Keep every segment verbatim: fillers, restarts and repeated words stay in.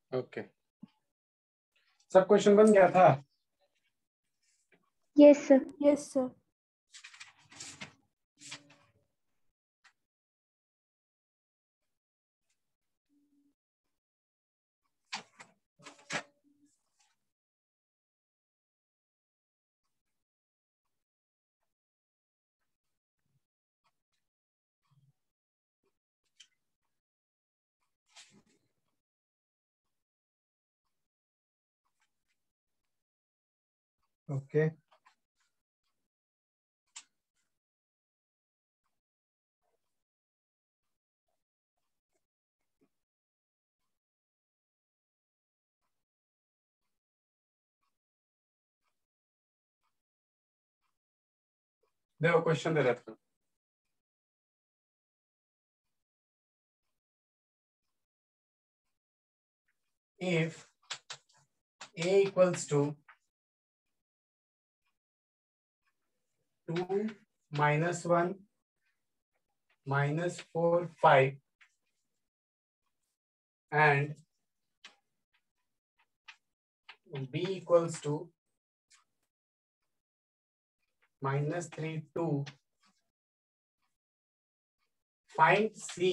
Okay, सब question बन गया था? Yes sir. Yes sir. Okay, देखो क्वेश्चन दे देता हूँ। If A equals to two minus one minus four five and B equals to minus three two, find C,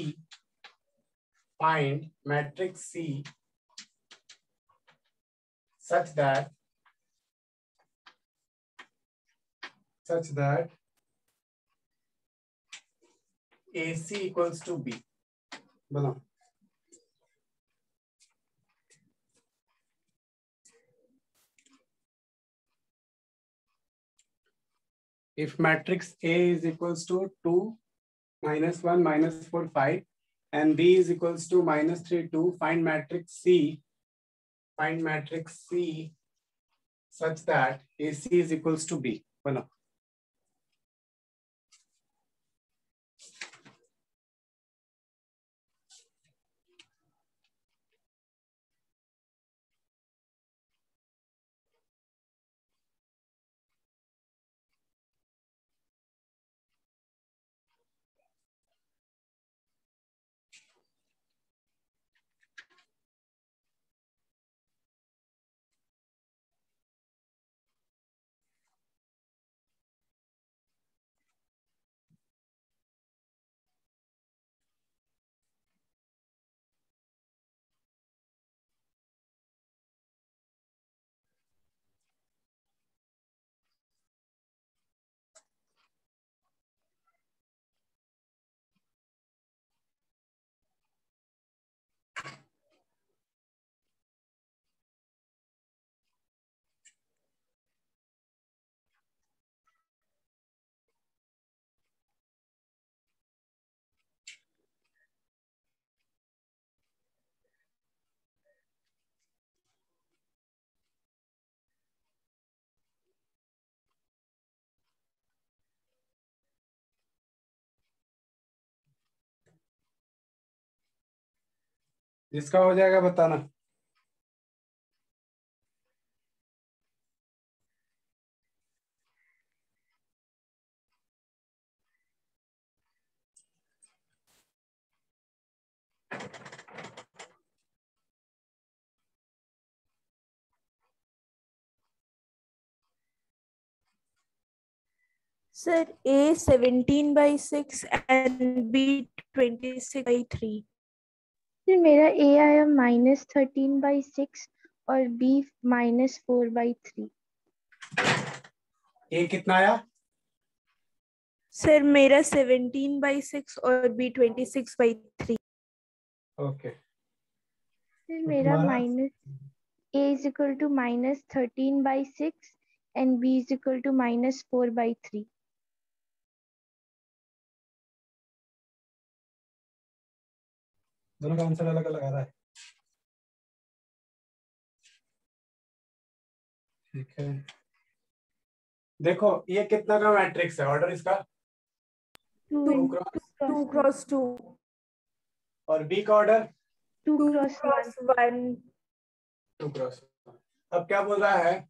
find matrix C such that such that A C equals to B. बनाओ। If matrix A is equals to two minus one minus four five and B is equals to minus three two, find matrix C, find matrix C such that A C is equals to B. बनाओ। जिसका हो जाएगा बताना। Sir, A seventeen by six and B twenty-six by three. फिर मेरा A आया minus thirteen by six और B minus four by three. A कितना आया? सर मेरा seventeen by six और B twenty-six by three. Okay, फिर मेरा minus A is equal to minus thirteen by six and B is equal to minus four by three. दोनों का answer अलग अलग आ रहा है। ठीक है, देखो ये कितना का मैट्रिक्स है, ऑर्डर इसका two cross Two cross two. और बी का order two Two cross cross one. Two cross. अब क्या बोल रहा है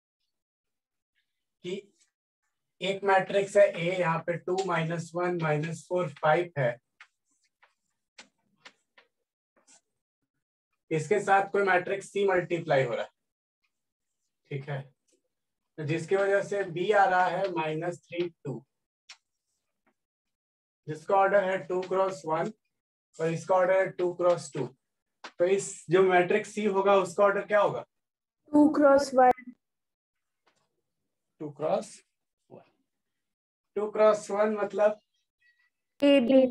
कि एक मैट्रिक्स है ए, यहाँ पे two minus one minus four five है, इसके साथ कोई मैट्रिक्स सी मल्टीप्लाई हो रहा है, ठीक है, तो जिसकी वजह से बी आ रहा है माइनस थ्री टू, जिसका ऑर्डर है टू क्रॉस वन और इसका ऑर्डर है टू क्रॉस टू, तो इस जो मैट्रिक्स सी होगा उसका ऑर्डर क्या होगा? Two cross one. Two cross one. Two cross one मतलब ए बी।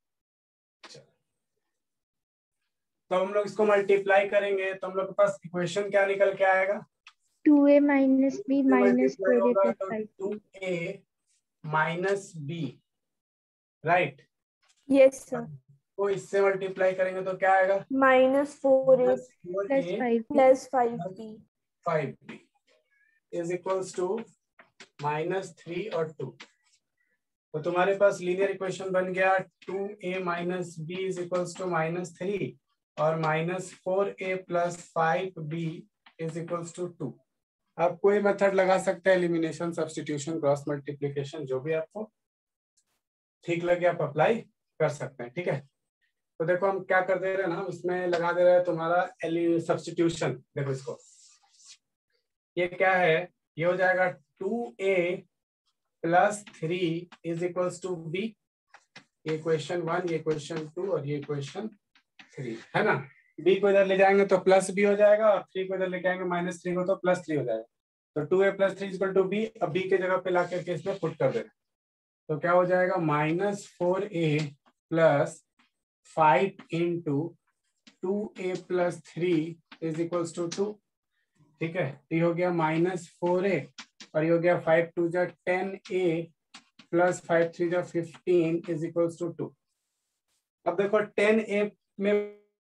तो हम लोग इसको मल्टीप्लाई करेंगे तो हम लोग के पास इक्वेशन क्या निकल के आएगा? Two A minus B minus multiply four A होगा प्लस तो five. Two A minus B, right? Yes sir. को इससे मल्टीप्लाई करेंगे तो क्या आएगा? Minus four A plus five plus five B five B is equals to minus three और two. तो तुम्हारे पास लीनियर इक्वेशन बन गया two A minus B is equals to minus three और minus four A plus five B is equals to two. आप कोई method लगा सकते हैं, एलिमिनेशन, सब्स्टिट्यूशन, क्रॉस मल्टीप्लिकेशन, जो भी आपको ठीक लगे आप अप्लाई कर सकते हैं, ठीक है। तो देखो हम क्या कर दे रहे हैं ना, इसमें लगा दे रहे हैं तुम्हारा सब्स्टिट्यूशन। देखो इसको, ये क्या है, ये हो जाएगा two A plus three is equals to B. ये क्वेश्चन वन, ये क्वेश्चन टू और ये क्वेश्चन थ्री है ना। बी को इधर ले जाएंगे तो प्लस बी हो जाएगा और थ्री को इधर लेके आएंगे माइनस थ्री को तो प्लस थ्री हो जाएगा। तो two A plus three equal to B. अब बी के जगह पे ला करके इसमें पुट कर देना, तो क्या हो जाएगा minus four A plus five into two A plus three is equals to two, ठीक है। तो ये हो गया माइनस फोर ए और ये हो गया फाइव टू जा ten A plus five three जा fifteen is equals to two. अब देखो टेन ए में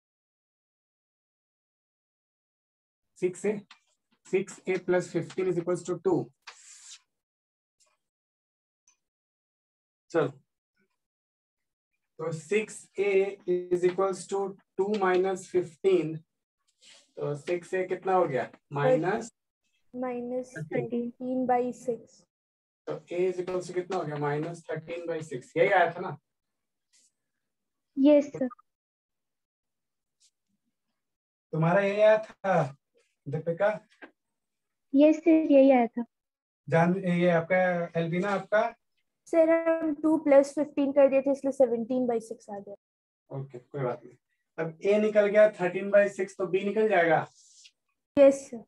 six A six A plus fifteen is equals to two. चलो, तो six A is equals to two minus fifteen, तो six A कितना हो गया minus minus thirteen by six. तो ए इज इक्वल्स टू कितना हो गया माइनस थर्टीन बाई सिक्स। यही आया था ना? Yes sir. तुम्हारा यही आया था दीपिका? यस सर, यही आया था। जान ये आपका एल्बिना आपका? सर हम टू प्लस फिफ्टीन कर दिए थे इसलिए सेवनटीन बाई सिक्स आ गया। ओके, कोई बात नहीं। अब ए निकल गया थर्टीन बाई सिक्स, तो बी निकल जाएगा। Yes sir.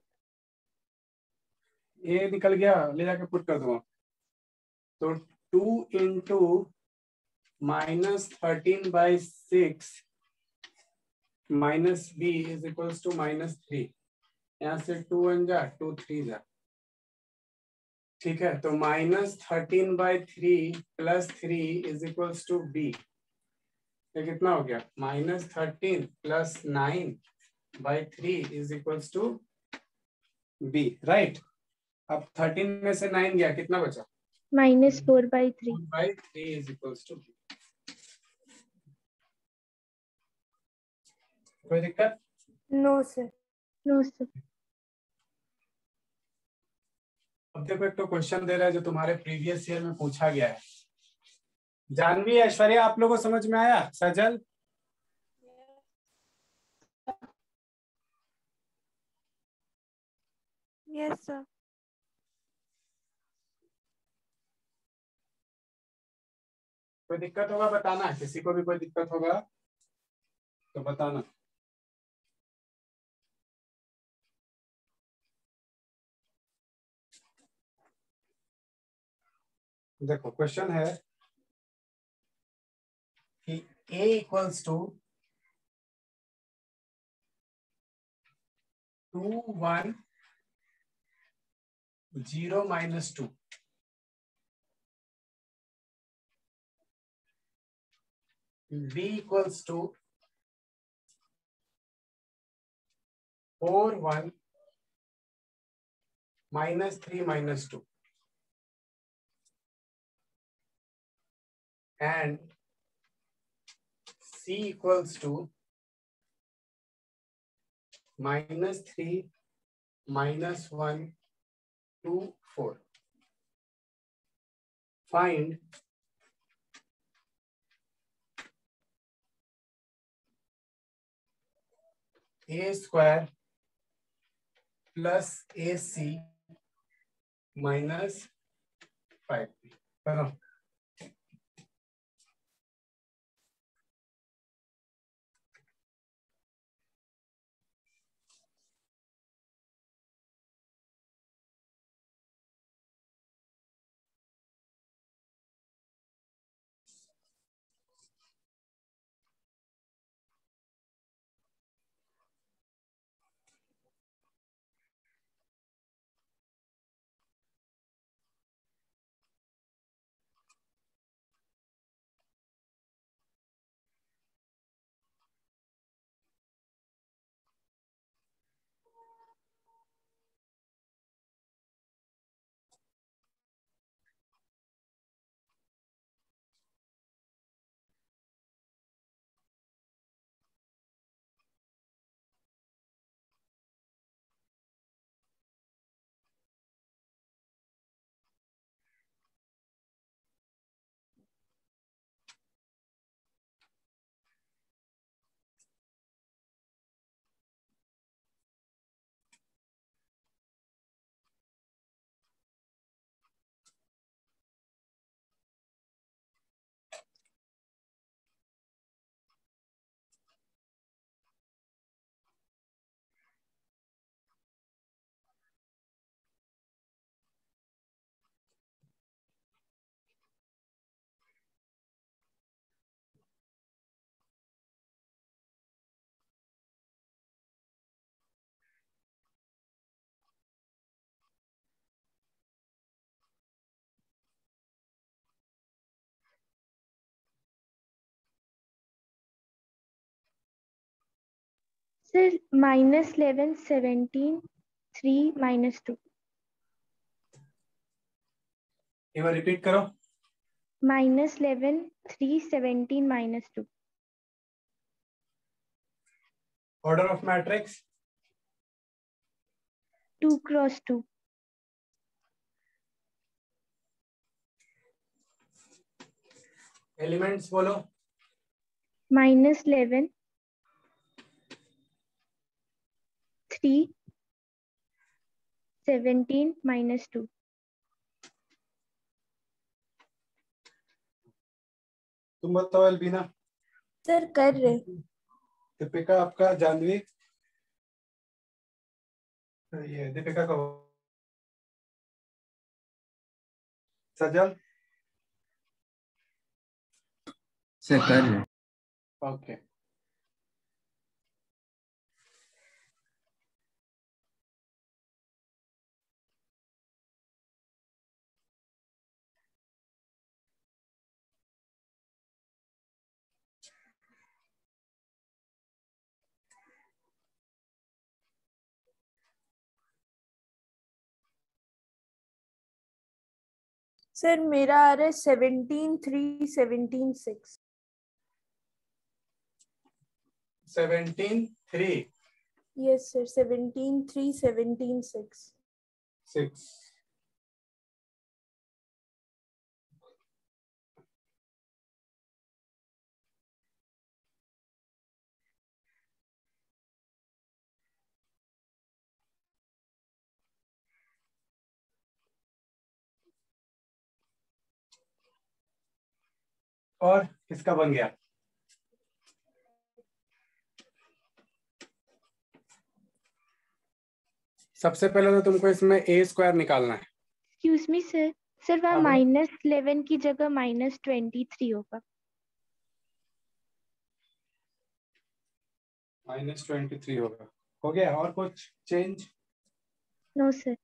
ए निकल गया, ले जाके पुट कर दूंगा। तो two into minus thirteen by six minus B is equals to minus three. यहाँ से टू वन जा टू थ्री जा, ठीक है। तो minus thirteen by three plus three is equals to B. ये कितना हो गया minus thirteen plus nine by three is equals to B, right. अब थर्टीन में से नाइन गया, कितना बचा? Minus four by three by three is equals to B. कोई दिक्कत? No sir. No sir. अब देखो एक तो क्वेश्चन दे रहा है जो तुम्हारे प्रीवियस ईयर में पूछा गया है। जानवी, ऐश्वर्या, आप लोगों को समझ में आया? सजल? Yes sir. कोई दिक्कत होगा बताना, किसी को भी कोई दिक्कत होगा तो बताना। देखो क्वेश्चन है कि a equals to two one zero minus two, b equals to four one minus three minus two and c equals to minus three minus one two four. Find A square plus A C minus five B. करो। Sir minus eleven seventeen three minus two. एक बार repeat करो। Minus eleven three seventeen minus two. Order of matrix two cross two. Elements बोलो। Minus eleven three seventeen minus two. तुम बताओ अल्बीना। Sir कर रहे। दीपिका आपका, जानवी, ये दीपिका का, सजल सर कर रहे। ओके। सर मेरा आ रहा है seventeen three seventeen six. Seventeen three yes sir, seventeen three seventeen six. Six. और किसका बन गया? सबसे पहले तो तुमको इसमें ए स्क्वायर निकालना है। एक्सक्यूज मी सर, सर वहाँ माइनस इलेवन की जगह माइनस ट्वेंटी थ्री होगा। माइनस ट्वेंटी थ्री होगा। हो गया? और कुछ चेंज? No sir.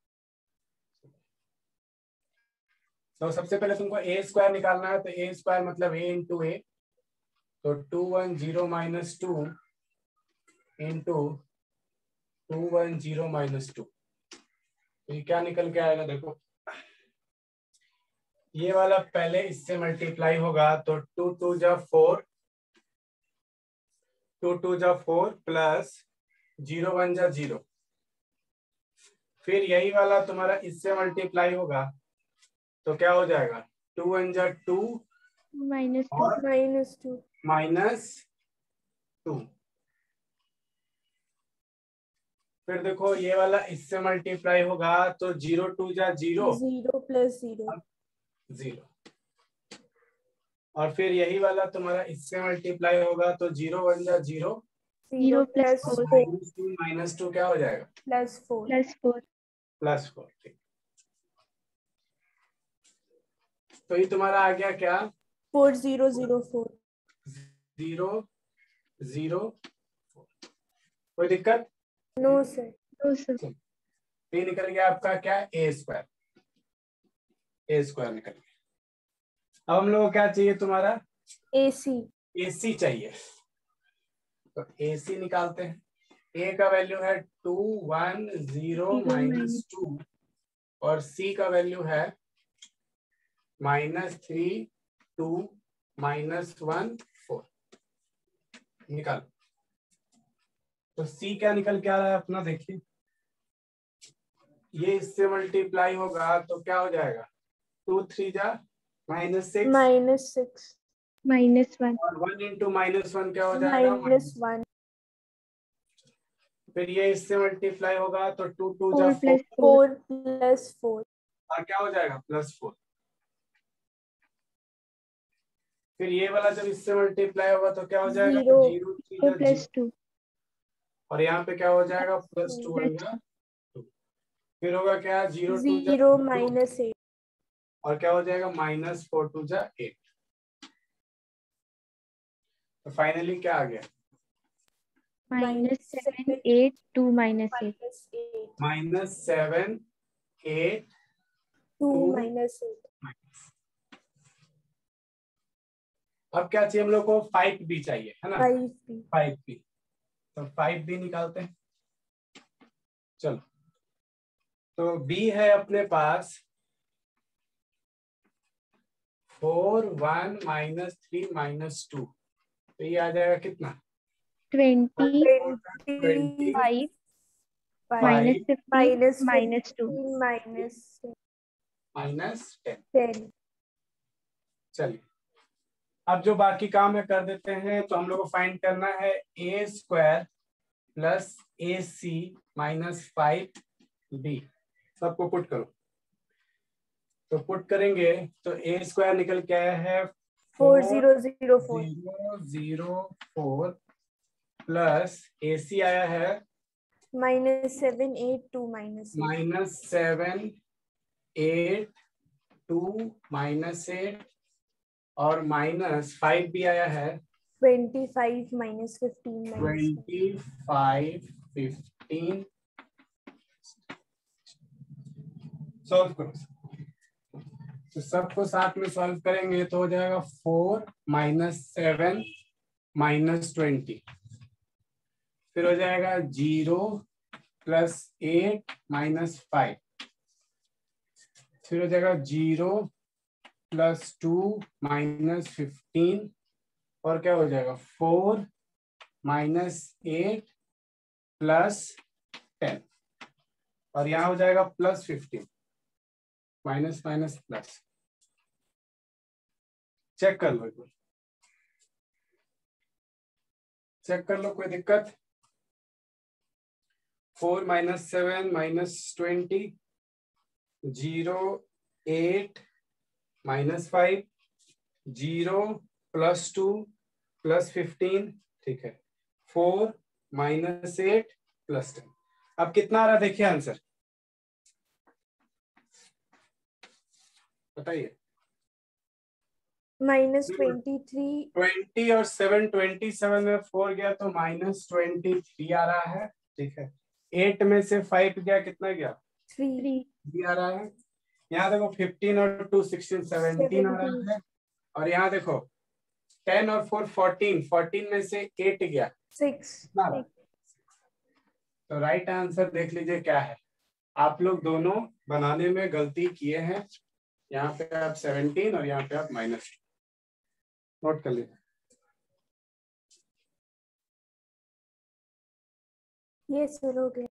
तो सबसे पहले तुमको ए स्क्वायर निकालना है, तो ए स्क्वायर मतलब ए इंटू ए, तो two one zero minus two into two one zero minus two, तो ये क्या निकल के आएगा? देखो ये वाला पहले इससे मल्टीप्लाई होगा, तो टू टू जा फोर, टू टू जा फोर प्लस जीरो वन जा जीरो, फिर यही वाला तुम्हारा इससे मल्टीप्लाई होगा, तो क्या हो जाएगा? टू वन जा two minus two minus two minus two, फिर देखो ये वाला इससे मल्टीप्लाई होगा तो जीरो टू जा zero, zero plus zero zero. और फिर यही वाला तुम्हारा इससे मल्टीप्लाई होगा तो जीरो वन जा zero, zero plus plus four minus two minus two क्या हो जाएगा? Plus four plus four. Plus four. ठीक, तो ये तुम्हारा आ गया क्या? Four zero zero four. Zero zero four. कोई दिक्कत? No sir. दो सौ। ये निकल गया आपका क्या? ए स्क्वायर। ए स्क्वायर निकल गया। अब हम लोग को क्या चाहिए तुम्हारा? एसी। एसी चाहिए। तो एसी निकालते हैं। ए का वैल्यू है two one zero minus two और सी का वैल्यू है minus three two minus one four. निकाल। तो सी क्या निकल के आ रहा है अपना? देखिए ये इससे मल्टीप्लाई होगा तो क्या हो जाएगा? टू थ्री जा minus six minus six minus one. और वन इंटू माइनस वन क्या हो जाएगा? Minus one. फिर ये इससे मल्टीप्लाई होगा तो टू टू जा four four plus four. Four plus four और क्या हो जाएगा? Plus four. फिर ये वाला जब इससे मल्टीप्लाई होगा तो क्या हो जाएगा? जीरो जीरो थ्री फोर जा प्लस जीरो टू। और यहाँ पे क्या हो जाएगा? प्लस टू वन जा टू। फिर होगा क्या? जीरो टू जा जीरो माइनस एट और क्या हो जाएगा? माइनस फोर टू जा एट। तो फाइनली क्या आ गया? Minus seven eight two minus eight. Minus seven eight two two minus eight. अब क्या चाहिए हम लोग को? फाइव बी चाहिए है ना? Five B. Five B. तो फाइव बी निकालते हैं। चलो, तो बी है अपने पास four one minus three minus two. तो ये आ जाएगा कितना? Twenty twenty five five minus fifteen minus minus two minus minus ten. Ten. चलिए अब जो बाकी काम है कर देते हैं। तो हम लोग को फाइंड करना है A square plus A C minus five B. सबको पुट करो। तो पुट करेंगे तो ए स्क्वायर निकल के आया है four zero zero four zero zero four plus A C आया है minus seven eight two minus minus seven eight two minus eight और माइनस फाइव भी आया है twenty five minus fifteen twenty five fifteen. Solve करो। तो सबको साथ में सॉल्व करेंगे तो हो जाएगा four minus seven minus twenty. फिर हो जाएगा zero plus eight minus five. फिर हो जाएगा zero plus two minus fifteen और क्या हो जाएगा? Four minus eight plus ten और यहाँ हो जाएगा plus fifteen. Minus minus plus. Check कर लो, एक बार चेक कर लो, कोई दिक्कत? Four minus seven minus twenty, zero eight minus five, zero plus two plus fifteen. ठीक है, four minus eight plus ten. अब कितना आ रहा देखिए आंसर, बताइए। Minus twenty three. ट्वेंटी और सेवन, ट्वेंटी सेवन में फोर गया तो माइनस ट्वेंटी थ्री आ रहा है। ठीक है, एट में से फाइव गया, कितना गया? थ्री थ्री आ रहा है। यहाँ देखो फिफ्टीन और टू सिक्सटीन, सेवनटीन आ रहा है। और यहाँ देखो टेन और फोर फोर्टीन, फोर्टीन में से एट गया, सिक्स। तो राइट आंसर देख लीजिए क्या है। आप लोग दोनों बनाने में गलती किए हैं। यहाँ पे आप सेवनटीन और यहाँ पे आप माइनस नोट कर लीजिए। ये सर हो गया।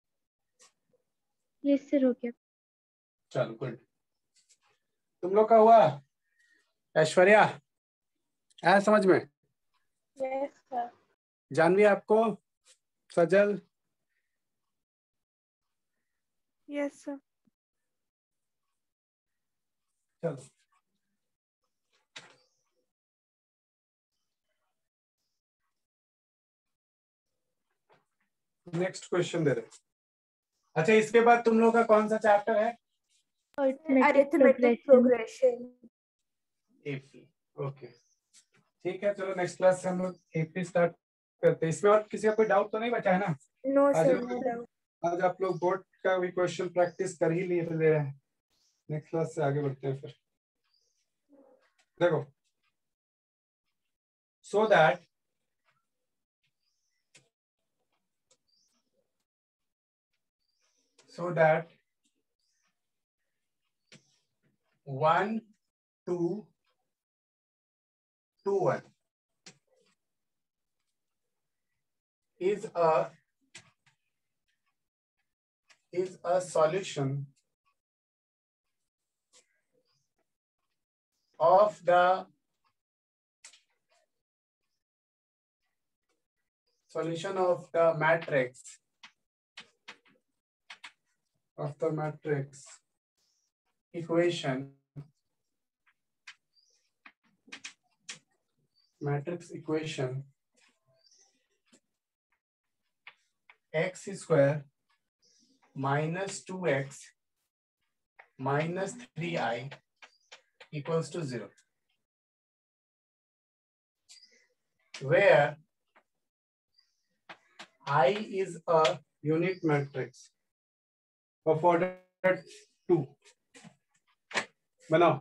ये सर हो गया। चलो गुड। तुम लोग का हुआ? ऐश्वर्या आया समझ में? Yes sir. जानवी आपको? Sajal, yes sir. चलो नेक्स्ट क्वेश्चन दे रहे। अच्छा, इसके बाद तुम लोग का कौन सा चैप्टर है? Arithmetic progression. एपी। ओके ठीक है, चलो नेक्स्ट क्लास से हम लोग एपी स्टार्ट करते हैं। इसमें और किसी का कोई डाउट तो नहीं बचा है ना? नो आज सर, नो डाउट। आज आप लोग बोर्ड का भी क्वेश्चन प्रैक्टिस कर ही लिए तो ले रहे हैं। नेक्स्ट क्लास से आगे बढ़ते हैं फिर। देखो, so that so that one two two one is a is a solution of the solution of the matrix of the matrix equation matrix equation x square minus two x minus three i equals to zero, where I is a unit matrix of order two. बनाओ।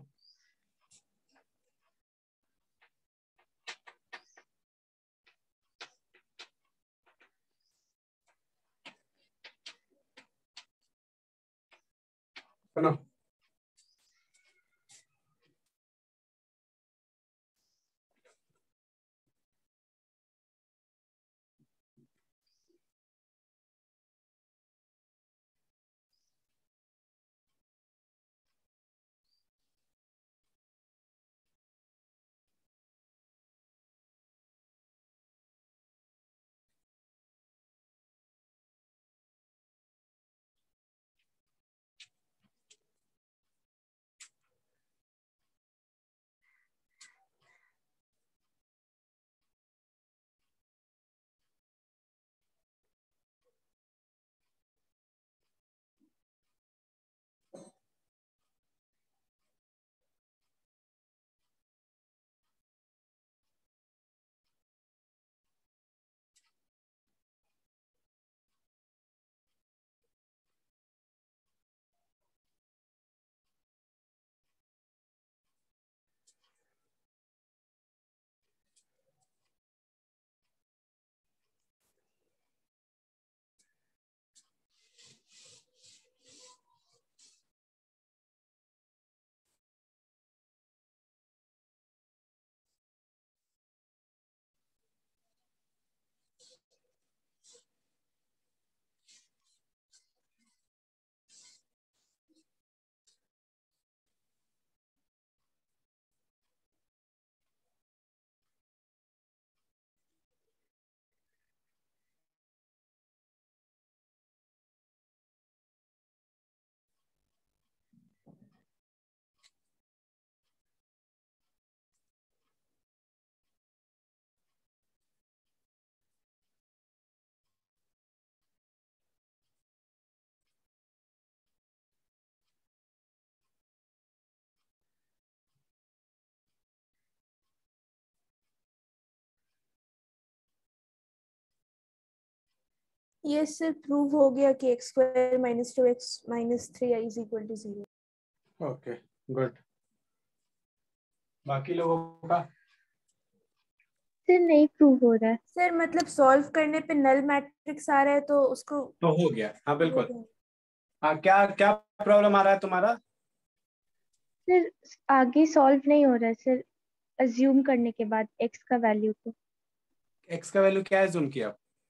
बनाओ। ये sir prove हो गया कि X square minus two X minus three I is equal to zero. Okay good. बाकी लोगों का sir नहीं प्रूव हो रहा है। सर मतलब सॉल्व करने पे नल मैट्रिक्स आ रहा है तो उसको तो हो गया। हाँ बिल्कुल। हाँ, क्या क्या प्रॉब्लम आ रहा है तुम्हारा? सर आगे सॉल्व नहीं हो रहा है सर, अज्यूम करने के बाद एक्स का वैल्यू को। एक्स का वैल्यू क्या है जूम किया?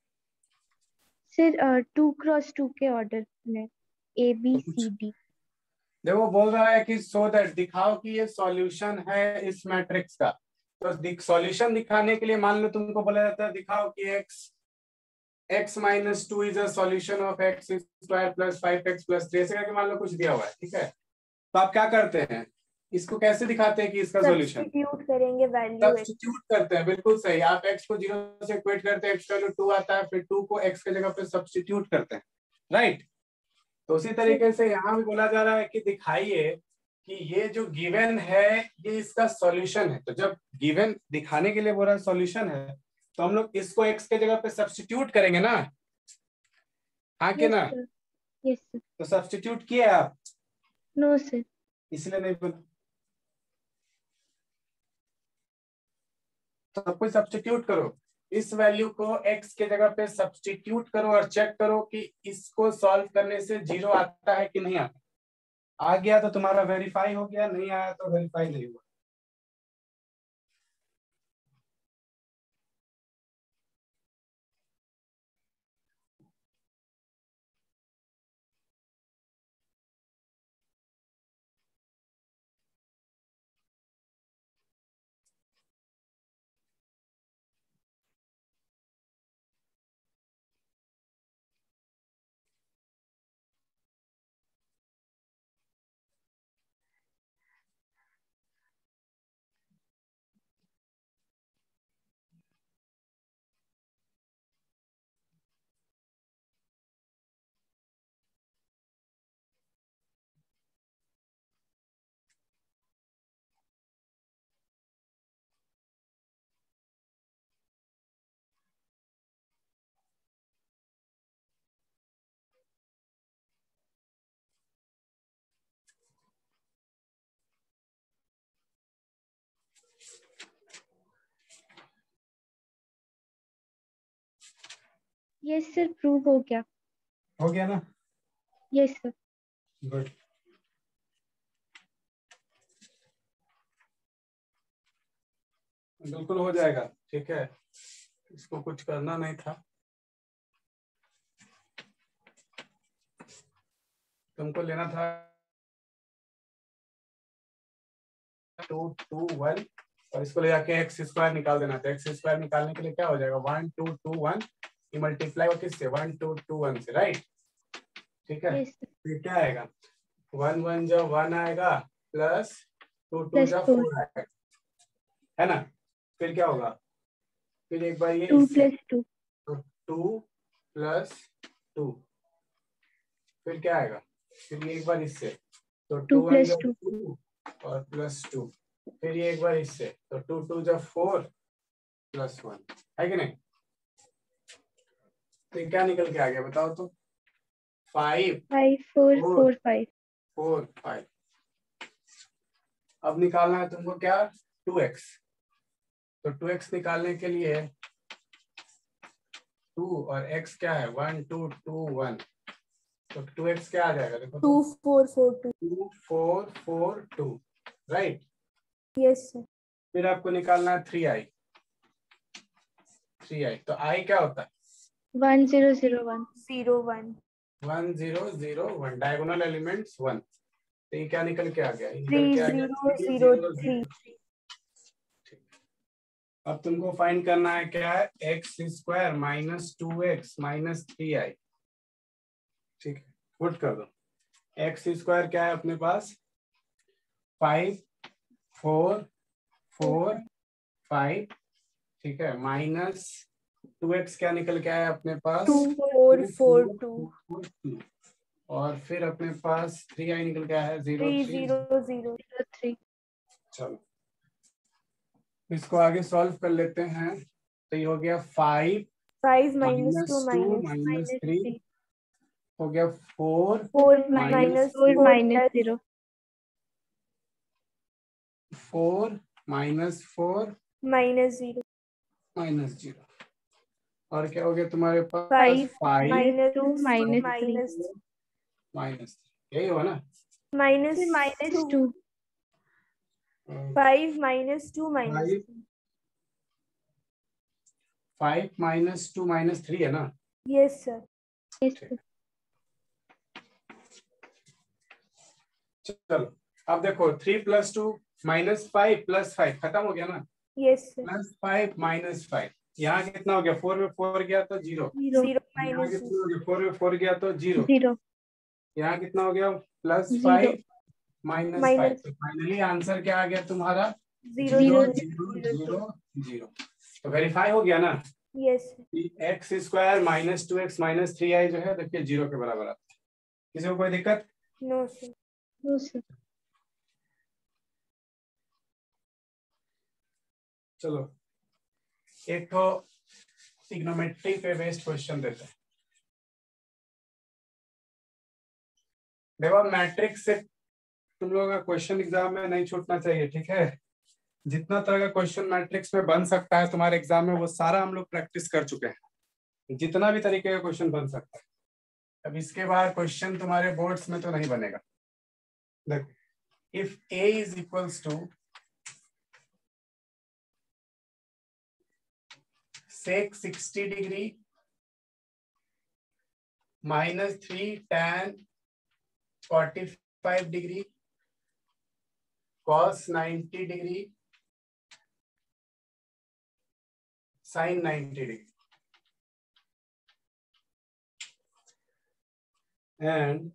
सर टू क्रॉस टू के ऑर्डर में ए बी सी डी। देखो बोल रहा है कि सो दैट दिखाओ कि ये सॉल्यूशन है इस मैट्रिक्स का। तो सॉल्यूशन दिखाने के लिए मान लो तुमको बोला जाता है दिखाओ कि X x minus two is a solution of X square plus five X plus three, ऐसे करके मान लो कुछ दिया हुआ है, ठीक है। तो आप क्या करते हैं, इसको कैसे दिखाते हैं कि इसका सॉल्यूशन, सब्स्टिट्यूट करेंगे वैल्यू x। सब्स्टिट्यूट करते हैं, बिल्कुल सही। आप x को जीरो से इक्वेट करते हैं, x का वैल्यू टू आता है, फिर टू को x के जगह पे सब्स्टिट्यूट करते हैं, राइट। तो उसी तरीके से यहाँ भी बोला जा रहा है कि दिखाइए कि ये जो गिवन है ये इसका सॉल्यूशन है। तो जब गिवन दिखाने के लिए बोल रहा है सॉल्यूशन है, तो हम लोग इसको x के जगह पे सब्स्टिट्यूट करेंगे ना, हाँ कि ना। Yes sir. तो सब्स्टिट्यूट किए आप? No sir. इसलिए नहीं बोला। तो सब कुछ सब्स्टिट्यूट करो, इस वैल्यू को x के जगह पे सब्स्टिट्यूट करो और चेक करो कि इसको सॉल्व करने से जीरो आता है कि नहीं आता। आ गया तो तुम्हारा वेरीफाई हो गया, नहीं आया तो वेरीफाई नहीं हुआ। यस सर, प्रूव हो गया। हो गया ना? Yes sir. गुड। बिल्कुल हो जाएगा, ठीक है। इसको कुछ करना नहीं था, तुमको लेना था टू टू वन और इसको ले जाके एक्स स्क्वायर निकाल देना था। एक्स स्क्वायर निकालने के लिए क्या हो जाएगा, वन टू टू वन, ये मल्टीप्लाई हो किससे, वन टू टू वन से, राइट। ठीक है, यस सर। फिर क्या आएगा, वन वन जब वन आएगा प्लस टू टू प्लस जब फोर। फोर आएगा, है ना। फिर क्या होगा, फिर एक बार ये टू इससे प्लस टू। तो टू प्लस टू, फिर क्या आएगा, फिर ये एक बार इससे तो टू टू वन प्लस जब टू। टू और प्लस टू, फिर ये एक बार इससे तो टू टू जब फोर प्लस वन, है कि नहीं। तो क्या निकल के आ गया बताओ तो, five five four four four five. Four five. अब निकालना है तुमको क्या, टू एक्स। तो टू एक्स निकालने के लिए टू और x क्या है, वन टू टू वन, तो टू एक्स क्या आ जाएगा देखो, two four four two. Two four four two, right. Yes sir. फिर आपको निकालना है थ्री आई। थ्री आई तो आई क्या होता है, one zero zero one. Zero one. One zero zero one, diagonal elements one. तो ये क्या निकल के आ गया, ये थ्री निकल के आ गया zero three zero zero three. Zero. अब तुमको फाइंड करना है क्या है, X square minus two X minus three I. ठीक है, पुट कर दो। एक्स स्क्वायर क्या है अपने पास, फाइव फोर फोर फाइव, ठीक है, माइनस टू एक्स क्या निकल के आया अपने पास, two four four two. Two, और फिर अपने पास थ्री आई निकल के आया है zero three three. Zero zero three. चलो इसको आगे सॉल्व कर लेते हैं। तो ये हो गया five five minus minus two two minus minus minus three, three. हो गया four four minus minus four four minus zero. Four minus four minus zero. Minus zero, और क्या हो गया तुम्हारे पास, five five minus two two minus three. Minus minus, यही हुआ ना। Minus minus two. Two. Five minus two minus five five minus two minus three है ना। Yes sir. Yes sir. चलो अब देखो, three plus two minus five plus five, खत्म हो गया ना। Yes sir. Plus five minus five, यहाँ कितना हो गया, फोर में फोर गया तो जीरो, जीरो यहाँ माइनस कितना हो गया, फोर में फोर गया तो जीरो, जीरो यहाँ कितना हो गया, plus zero five minus five. Minus तो फाइनली आंसर क्या आ गया तुम्हारा, zero zero zero zero zero zero. तो वेरीफाई हो गया ना, yes X square minus two X minus three I जो है देखिए जीरो के बराबर आता है। किसी को कोई दिक्कत? No sir no sir. चलो एक तो ट्रिग्नोमेट्री पे बेस्ड क्वेश्चन देते हैं। देखो मैट्रिक्स से तुम लोगों का क्वेश्चन एग्जाम में नहीं छूटना चाहिए, ठीक है। जितना तरह का क्वेश्चन मैट्रिक्स में बन सकता है तुम्हारे एग्जाम में वो सारा हम लोग प्रैक्टिस कर चुके हैं, जितना भी तरीके का क्वेश्चन बन सकता है। अब इसके बाद क्वेश्चन तुम्हारे बोर्ड्स में तो नहीं बनेगा। देखो, if a is equals to sec sixty degree minus three tan forty five degree cos ninety degree sin ninety degree and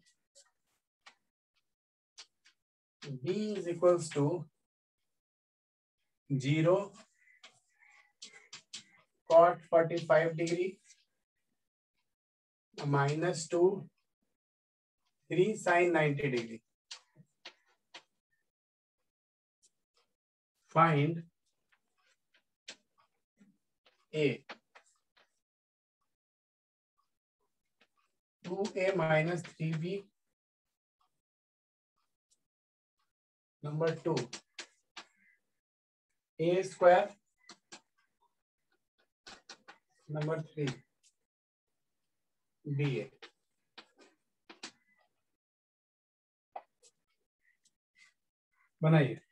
b is equals to zero cot forty-five degree minus two three sin ninety degree. Find a. two a minus three b. Number two, a square. Number three, b a. बनाइए।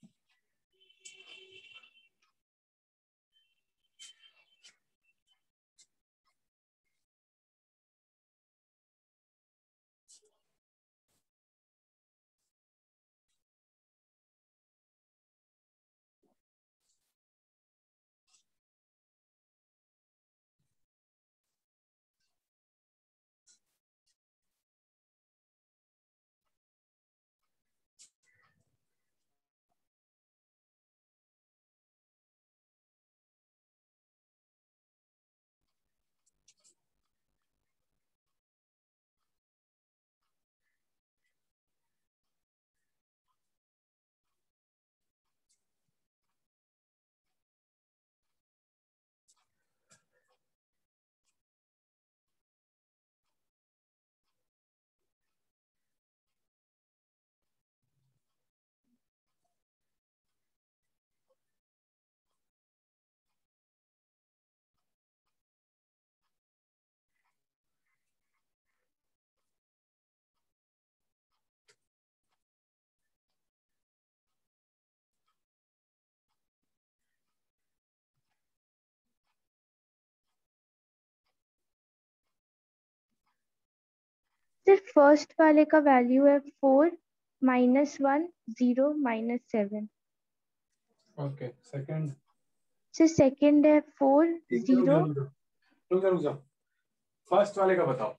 सिर्फ first वाले का value है four minus one zero minus seven. Okay second. सिर्फ second है four zero रुक जा रुक जा, फर्स्ट वाले का बताओ।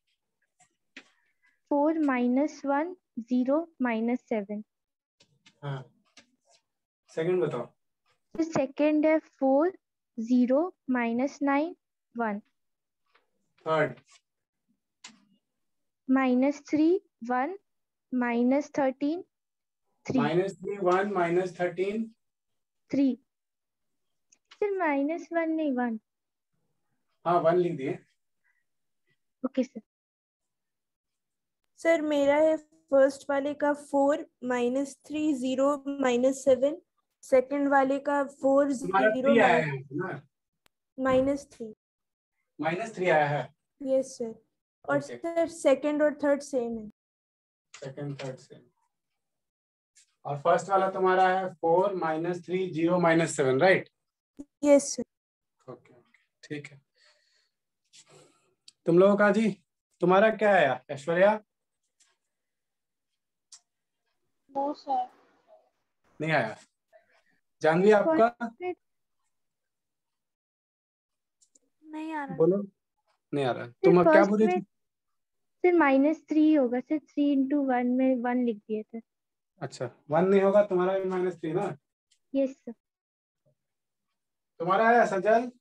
Four minus one zero minus seven. हाँ सेकंड बताओ। फिर सेकंड है four zero minus nine one. Third minus three one minus thirteen three. Minus three one minus thirteen three. सिर्फ माइनस वन नहीं वन। हाँ वन लिख दिए। Okay sir. सर मेरा है फर्स्ट वाले का four minus three zero minus seven, second वाले का फोर तुम्हारा जीरो थ्री आया है ना, माइनस थ्री। माइनस थ्री आया है। Yes sir. और Okay. सर सेकेंड और थर्ड सेम है। Second third same. और फर्स्ट वाला तुम्हारा है four minus three zero minus seven, right? Yes sir. Okay okay ठीक है। तुम लोगों का जी, तुम्हारा क्या आया ऐश्वर्या? No sir. नहीं आया। जानवी आपका? नहीं आ रहा। बोलो, नहीं आ रहा। फिर तुम अब क्या फर्स्ट बोल रही में थी? फिर माइनस थ्री होगा सर, थ्री इंटू वन में वन लिख दिए थे। अच्छा, वन नहीं होगा, तुम्हारा भी माइनस थ्री ना। Yes sir. तुम्हारा है सजल?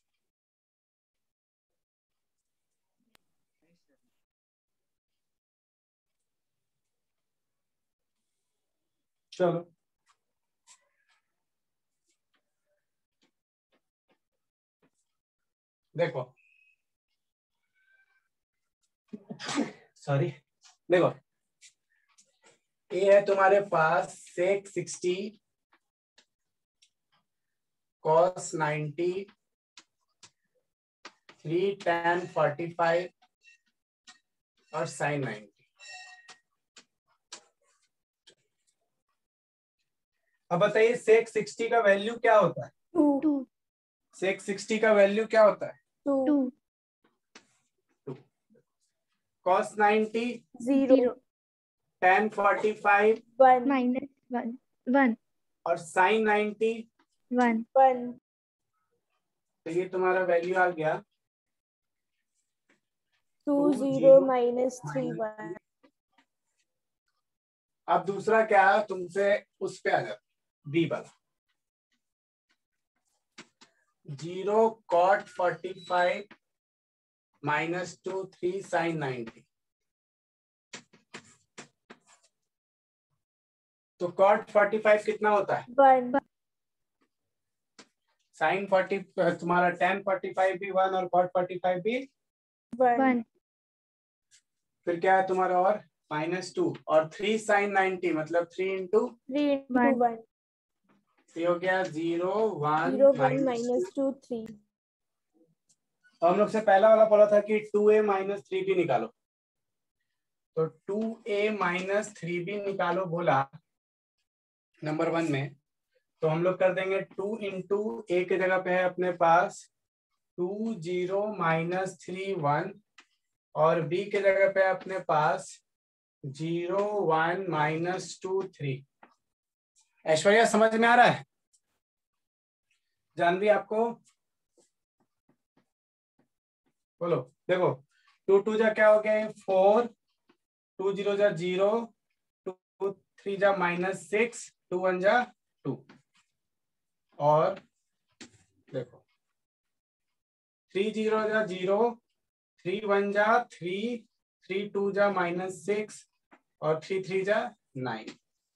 चलो देखो, सॉरी, देखो ये है तुम्हारे पास sec sixty, cos ninety, three tan forty five और साइन नाइन्टी। अब बताइए सेक सिक्सटी का वैल्यू क्या होता है? टू। टू। सेक सिक्सटी का वैल्यू क्या होता है? Two. Two. Cos ninety, zero. Zero. Tan forty five one. Minus one. One. और साइन नाइन्टी वन। वन। तो ये तुम्हारा वैल्यू आ गया two two zero zero minus three minus one. अब दूसरा क्या है तुमसे, उस पे आ जाओ, बी वाला। Zero cot forty five minus two three sine ninety. तो कॉट फोर्टी फाइव कितना होता है? वन। साइन फोर्टी, तुम्हारा टेन फोर्टी फाइव भी वन और कॉट फोर्टी फाइव भी वन। वन। फिर क्या है तुम्हारा, और माइनस टू और थ्री साइन नाइन्टी मतलब three into three into one. One. ये हो गया zero one zero one minus minus two three. तो हम लोग से पहला वाला बोला था कि टू ए माइनस थ्री भी निकालो, तो टू ए माइनस थ्री भी निकालो बोला नंबर वन में। तो हम लोग कर देंगे टू इंटू ए के जगह पे है अपने पास two zero minus three one और बी के जगह पे है अपने पास zero one minus two three. Aishwarya समझ में आ रहा है? जानवी आपको? बोलो। देखो टू टू जा क्या हो गया, फोर, टू जीरो जा जीरो, टू थ्री जा माइनस सिक्स, टू वन जा टू, और देखो थ्री जीरो जा जीरो, थ्री वन जा थ्री, थ्री टू जा माइनस सिक्स और थ्री थ्री जा नाइन।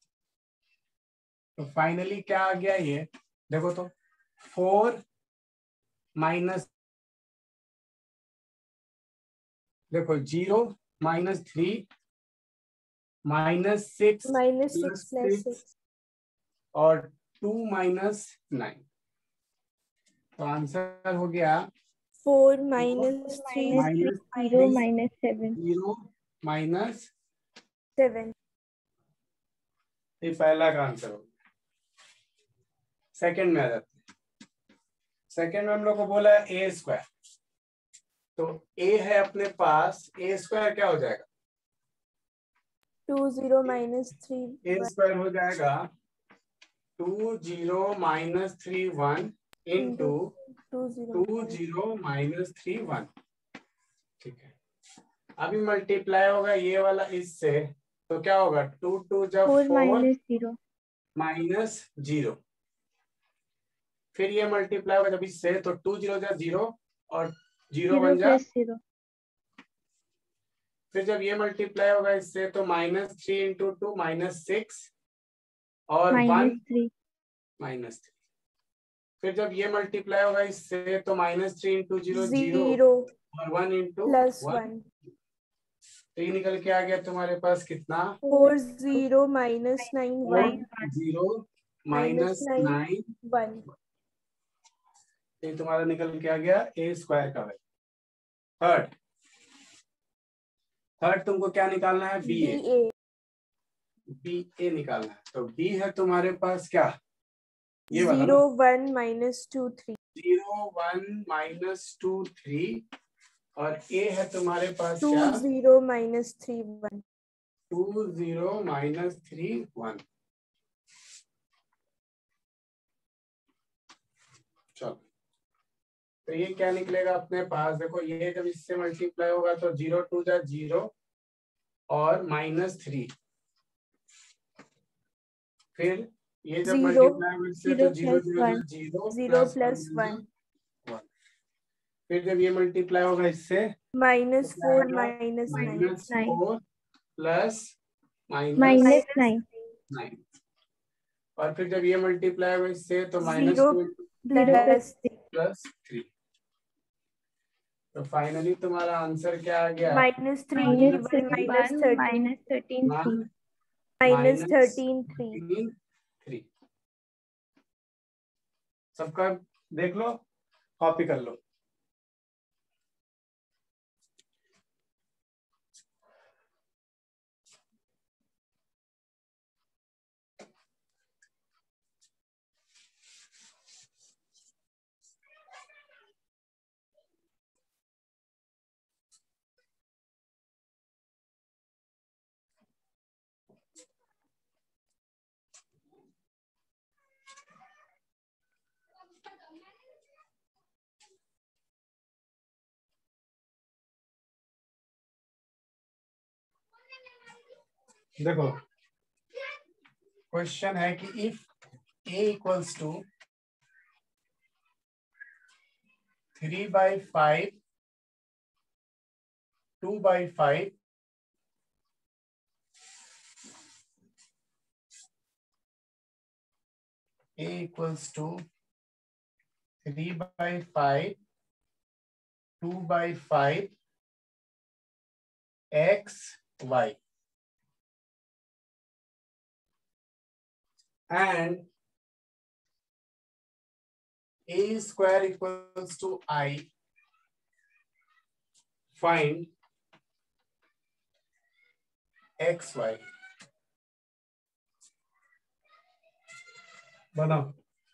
तो फाइनली क्या आ गया ये, देखो तो फोर माइनस, देखो zero minus three minus six minus six plus plus six six और टू माइनस नाइन। तो आंसर हो गया four minus three minus zero minus seven. Zero minus seven. ये पहला का आंसर हो गया। सेकंड में आ जाते हैं। सेकंड में हम लोग को बोला है ए स्क्वायर, तो ए है अपने पास, ए स्क्वायर क्या हो जाएगा, two zero minus three A square हो जाएगा two zero minus three one into two zero two zero minus three one. ठीक है, अभी मल्टीप्लाई होगा ये वाला इससे, तो क्या होगा टू टू जब four four minus zero. Minus zero, फिर ये मल्टीप्लाई होगा जब इससे, तो टू जीरो जा जीरो और जीरो जीरो वन जा, प्लस जीरो। फिर जब ये मल्टीप्लाई होगा इससे तो minus three into two minus six और one minus three. Minus three, फिर जब ये मल्टीप्लाई होगा इससे तो minus three into zero zero zero और one into plus one, one. तो ये निकल के आ गया तुम्हारे पास कितना, four zero minus nine one zero minus nine one. ये तुम्हारा निकल के आ गया ए स्क्वायर का वैल्यू। थर्ड थर्ड तुमको क्या निकालना है, बी ए। बी ए निकालना है, तो बी है तुम्हारे पास क्या, ये वाला zero one minus two three. Zero one minus two three और ए है तुम्हारे पास टू क्या, zero minus three one. Two zero minus three one. चलो तो ये क्या निकलेगा अपने पास, देखो ये जब इससे मल्टीप्लाई होगा तो जीरो टू जा जीरो और माइनस थ्री, फिर ये जब Zero, मल्टीप्लाई होगा इससे तो zero zero plus zero one, zero zero plus plus one one. One, फिर जब ये मल्टीप्लाई होगा इससे Minus तो four, क्या आएगा? minus nine. Minus nine. Four plus minus minus nine. Nine, और फिर जब ये मल्टीप्लाई होगा इससे तो minus Zero two zero plus three. Plus three. तो फाइनली तुम्हारा आंसर क्या आ गया? Minus three, minus one, three minus one thirteen. Minus thirteen three. One Minus minus thirteen, three. Three. सबका देख लो, कॉपी कर लो। देखो क्वेश्चन है कि if a equals to three by five, two by five, a equals to three by five, two by five, X Y, and a square equals to I, find xy। बनाओ।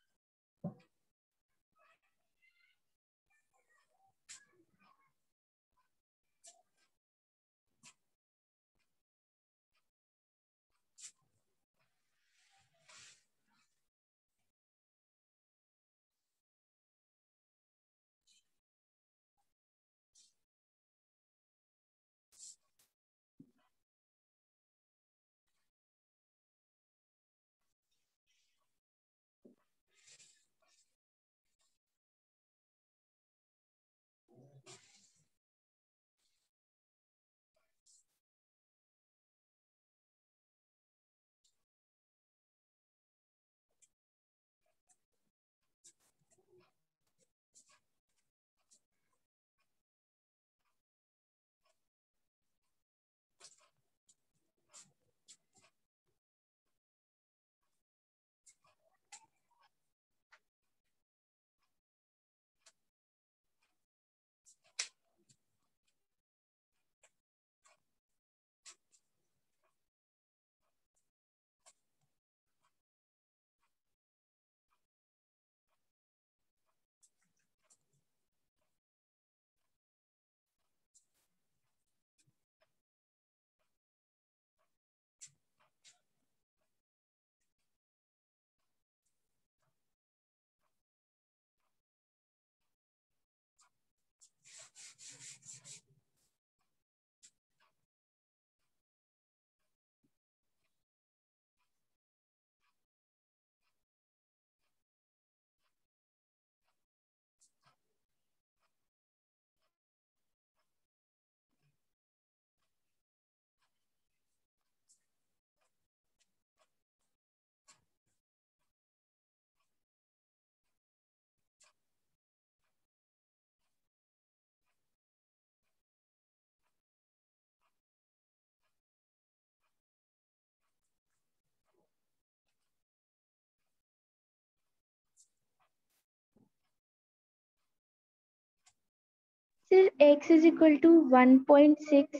Sir, x is equal to one point six.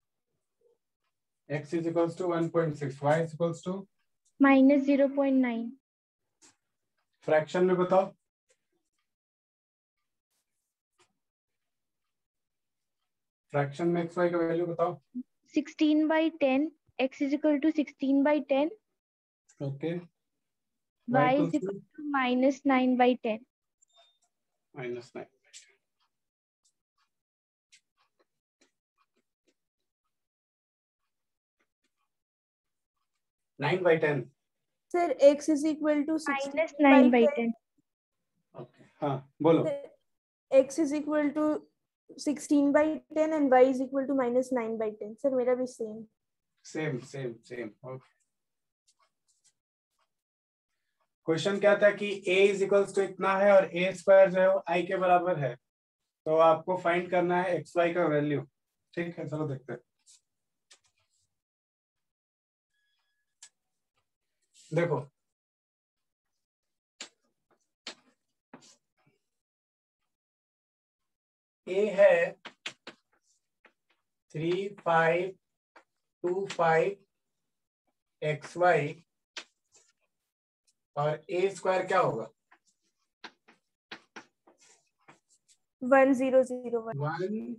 x is equals to one point six, y is equals to Minus zero point nine. Fraction में बताओ। Fraction में x y का value बताओ। sixteen by ten. X is equal to sixteen by ten. Okay. Y is equal to minus nine by ten. Minus nine. Nine by ten. Sir x is equal to minus sixteen nine by by ten. Ten. Okay हाँ बोलो। Sir, x is equal to sixteen by ten and y is equal to minus nine by ten. Sir मेरा भी same same same same. Okay question क्या था कि a is equals to इतना है और a स्क्वायर जो है वो i के बराबर है, तो आपको फाइंड करना है एक्स वाई का वैल्यू। ठीक है चलो देखते हैं। देखो a है three five two five X Y और a स्क्वायर क्या होगा? One zero zero one. One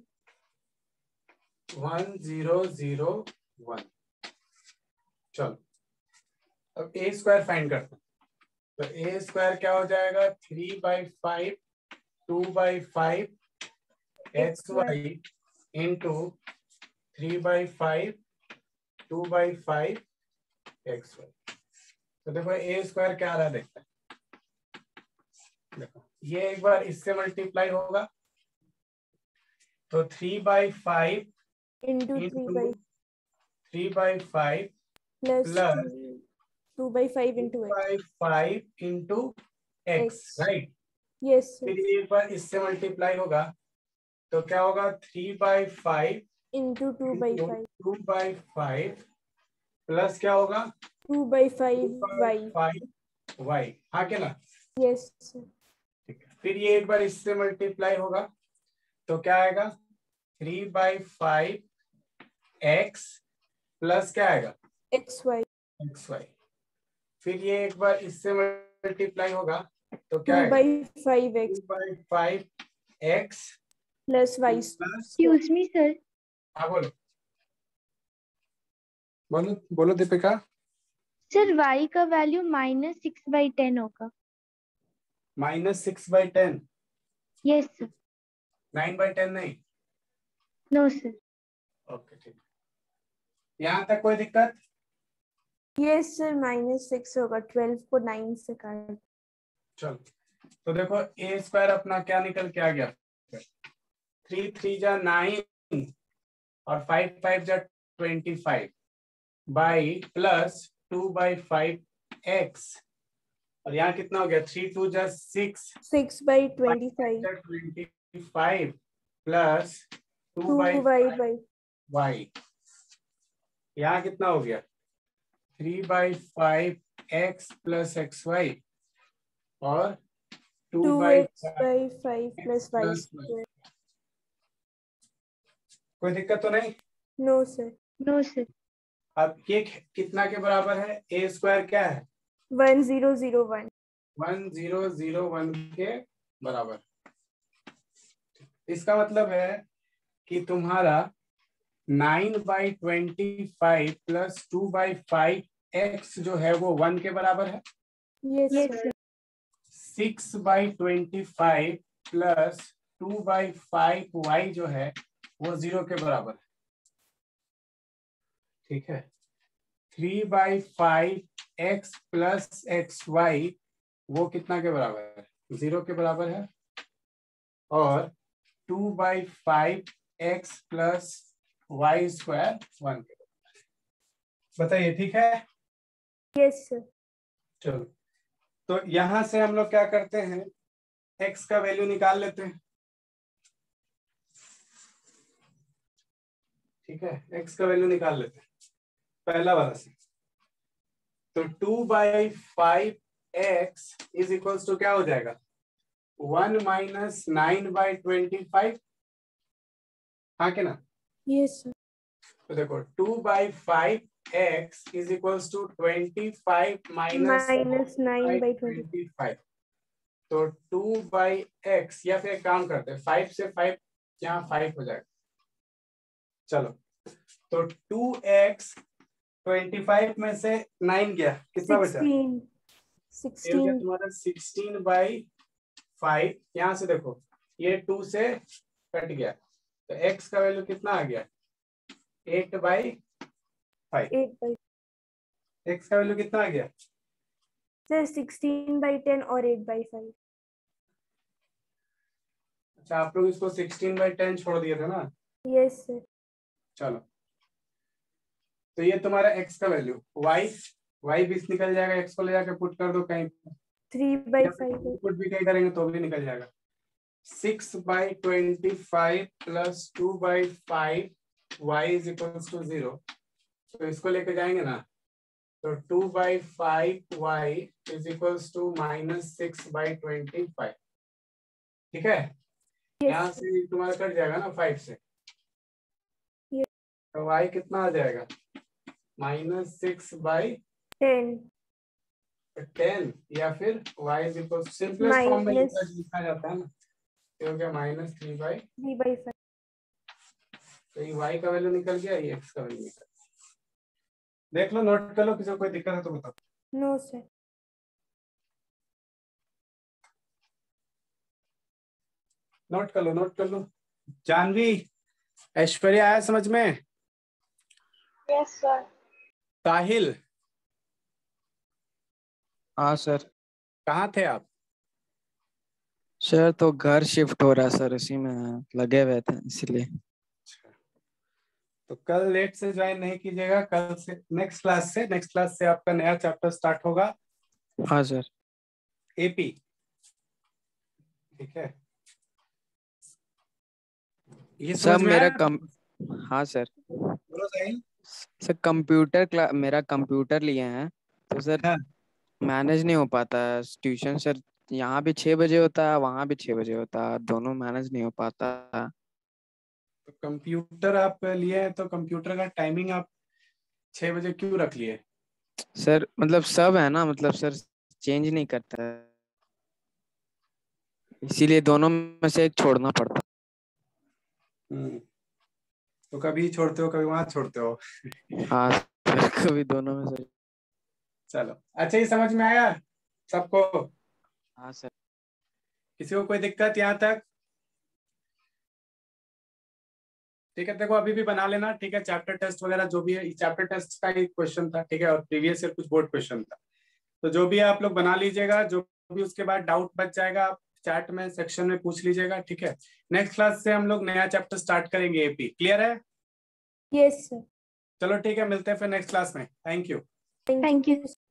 one zero zero one. चलो अब a स्क्वायर फाइंड करते हैं। तो a स्क्वायर क्या हो जाएगा? Three by five two by five X Y into three by five two by five X Y. तो देखो a स्क्वायर क्या आ रहा है देखते हैं। देखो ये एक बार इससे मल्टीप्लाई होगा तो three by five into three by three by five plus plus two by five into X. By five into X right. Yes फिर एक बार इससे मल्टीप्लाई होगा तो क्या होगा? Three by five into two by five two by five plus क्या होगा? Two by five Y. Five Y. हाँ क्या ना? यस ठीक है। फिर ये एक बार इससे मल्टीप्लाई होगा तो क्या आएगा? Three by five X plus क्या आएगा? X Y X Y. फिर ये एक बार इससे मल्टीप्लाई होगा तो क्या टू आएगा? By five X two by five X plus Y. Plus. Excuse me sir. हाँ बोलो बोलो बोलो दीपिका। सर y का वैल्यू माइनस सिक्स बाई टेन होगा। Minus six by ten. Yes sir. Nine by ten नहीं। No sir. ओके ठीक। यहाँ तक कोई दिक्कत? यस सर माइनस सिक्स होगा, ट्वेल्व को नाइन से काट। चलो तो देखो ए स्क्वायर अपना क्या निकल के आ गया? थ्री थ्री जा नाइन और फाइव फाइव जा twenty five by plus two by five X और यहाँ कितना हो गया? थ्री टू जा six six by twenty five twenty five plus two two by Y by Y. यहाँ कितना हो गया? Three by five X plus X Y और two two by X by five plus Y square. कोई दिक्कत तो नहीं? No sir. No sir. अब ये कितना के बराबर है? ए स्क्वायर क्या है? One zero zero one. One zero zero one के बराबर। इसका मतलब है कि तुम्हारा nine by twenty five plus two by five X जो है वो वन के बराबर है। Yes yes sir. Sir. Six by twenty five plus two by five Y जो है वो जीरो के बराबर है। ठीक है। Three by five X plus X Y वो कितना के बराबर है? जीरो के बराबर है। और two by five X plus Y square one के बराबर है। बताइए ठीक है? Yes sir. चलो तो यहां से हम लोग क्या करते हैं? एक्स का वैल्यू निकाल लेते हैं। ठीक है, एक्स का वैल्यू निकाल लेते हैं पहला वाला से। तो two by five X is equals to क्या हो जाएगा? One minus nine by twenty five. हाँ के ना? Yes sir. तो देखो two by five X is equals to twenty five minus minus nine by twenty. Twenty five. तो two by X या फिर एक काम करते हैं, फाइव से फाइव यहाँ फाइव हो जाएगा। चलो तो टू एक्स ट्वेंटी फाइव में से नाइन गया, कितना बचा? सिक्सटीन। ये हो गया सिक्सटीन। तुम्हारा सिक्सटीन बाई फाइव। यहाँ से देखो ये टू से कट गया तो एक्स का वैल्यू कितना आ गया? Eight by five. Eight by. X का वैल्यू कितना आ गया? सर सिक्सटीन बाई टेन और एट बाई फाइव। अच्छा, आप लोग इसको सिक्सटीन बाई टेन छोड़ दिए थे ना? Yes sir. चलो, तो ये तुम्हारा x का वैल्यू, y y बीस निकल जाएगा, x को ले जाकर पुट कर दो कहीं, थ्री बाई फाइव। पुट भी कहीं करेंगे तो भी निकल जाएगा। Six by twenty five plus two by five y is equals to zero. तो इसको लेके जाएंगे ना, तो two by five Y is equals to minus six by twenty five. ठीक है, यहाँ से तुम्हारा कट जाएगा ना फाइव से, तो y कितना आ जाएगा? Minus six by ten. Ten, या फिर y इज इक्वल सिंपलेस्ट फॉर्म में लिखा जाता है ना, ये हो गया minus three by three by five. तो ये y का वैल्यू निकल गया, ये x का वैल्यू निकल गया। देख लो, नोट कर लो, किसी को कोई दिक्कत है तो बताओ। No sir. नोट कर लो, नोट कर लो। जानवी, ऐश्वर्या आया समझ में? Yes sir. साहिल, हाँ सर। कहाँ थे आप? सर तो घर शिफ्ट हो रहा है सर, उसी में लगे हुए थे इसलिए। तो कल लेट से ज्वाइन नहीं कीजिएगा, कल से नेक्स्ट क्लास से नेक्स्ट क्लास से आपका नया चैप्टर स्टार्ट होगा। हाँ सर। एपी, ठीक है? ये सब मेरा में कम हाँ सर। बोलो साहिल। सर कंप्यूटर क्लास, मेरा कंप्यूटर लिए हैं तो सर हाँ। मैनेज नहीं हो पाता है ट्यूशन सर। यहाँ भी छः बजे होता है, वहाँ भी छः बजे होता है, दोनों मैनेज नहीं हो पाता। तो कंप्यूटर आप लिए हैं तो कंप्यूटर का टाइमिंग आप छह बजे क्यों रख लिए? सर मतलब सब है ना, मतलब सर चेंज नहीं करता है, इसीलिए दोनों में से एक छोड़ना पड़ता। हम्म, तो कभी छोड़ते हो, कभी वहां छोड़ते हो। हाँ सर, कभी दोनों में से। चलो, अच्छा, ये समझ में आया सबको? हाँ सर। किसी को कोई दिक्कत यहाँ तक? ठीक है, देखो अभी भी बना लेना, ठीक है? चैप्टर टेस्ट वगैरह जो भी है, चैप्टर टेस्ट का ही क्वेश्चन था, ठीक है? और प्रीवियस ईयर कुछ बोर्ड क्वेश्चन था, तो जो भी है आप लोग बना लीजिएगा। जो भी उसके बाद डाउट बच जाएगा आप चैट में सेक्शन में पूछ लीजिएगा, ठीक है? नेक्स्ट क्लास से हम लोग नया चैप्टर स्टार्ट करेंगे, एपी। क्लियर है? Yes sir. चलो ठीक है, मिलते हैं फिर नेक्स्ट क्लास में। Thank you. Thank you.